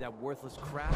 that worthless crap?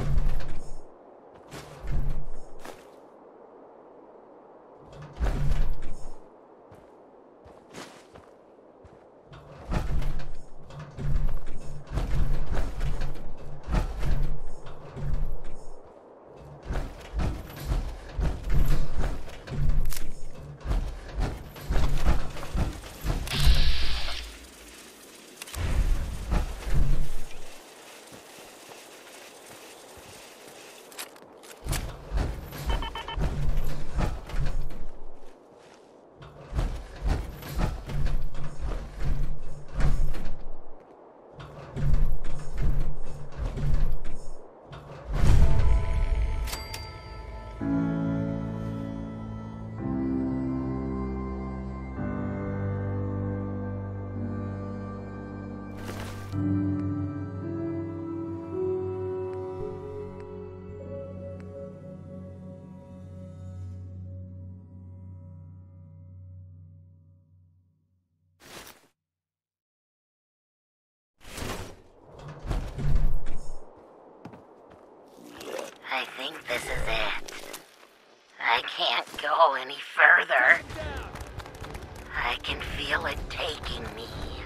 I think this is it. I can't go any further. I can feel it taking me.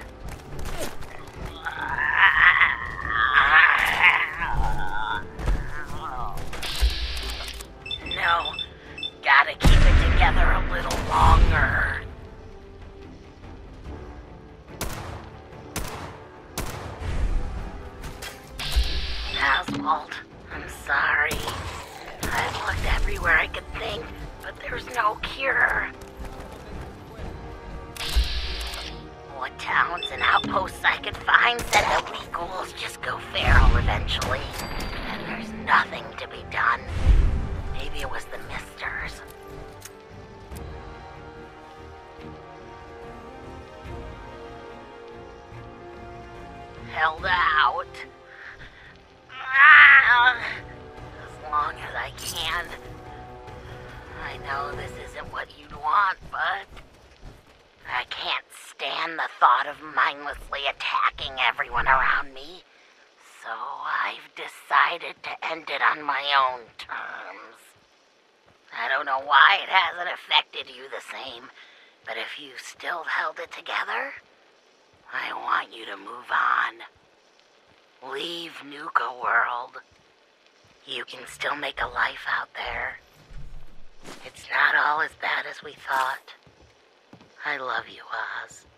No, gotta keep it together a little longer. Oswald, I'm sorry. I've looked everywhere I could think, but there's no cure. What towns and outposts I could find said that we ghouls just go feral eventually, and there's nothing to be done. Maybe it was the misters. Held out. As long as I can. I know this isn't what you'd want, but I can't stand the thought of mindlessly attacking everyone around me. So I've decided to end it on my own terms. I don't know why it hasn't affected you the same, but if you still held it together, I want you to move on. Leave Nuka World. You can still make a life out there. It's not all as bad as we thought. I love you, Oz.